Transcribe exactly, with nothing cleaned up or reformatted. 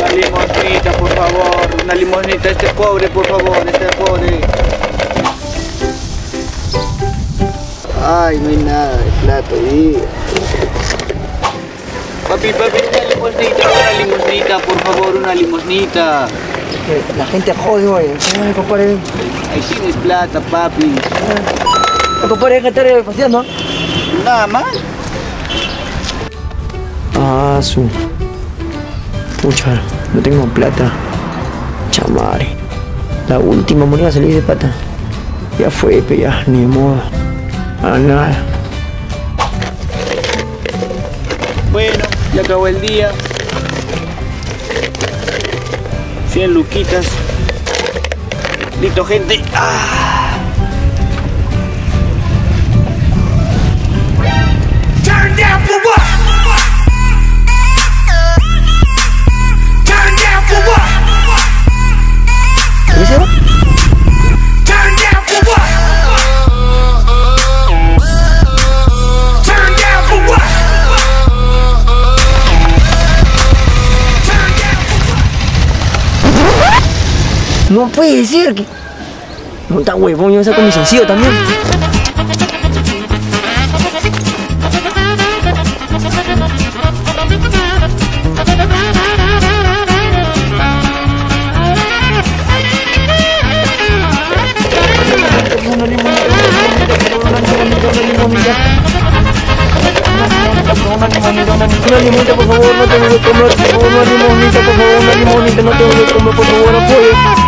Una limosnita, por favor. Una limosnita, este pobre, por favor, este pobre. Ay, no hay nada de plata, vida. Papi, papi, una limosnita, una limosnita, por favor, una limosnita. La gente jode, güey. Ay, compadre. Ahí tienes plata, papi. Ay, compadre, ¿qué estar paseando? Nada más. Ah, su. Pucha, no tengo plata. Chamare. La última moneda salí de pata. Ya fue, pe, ya, ni modo. A nada. Bueno, ya acabó el día. cien luquitas. Listo, gente. ¡Ah! Turn down for what? Turn down for what? ¿Qué se va? Turn down for what? Turn down for what? Turn down for what? No puede ser que... No está huevón, yo saco mi sencillo también. Una limonita, por favor, no tengo que comer, por favor, una limonita, por favor, una limonita, no tengo que comer, por favor, apoyo.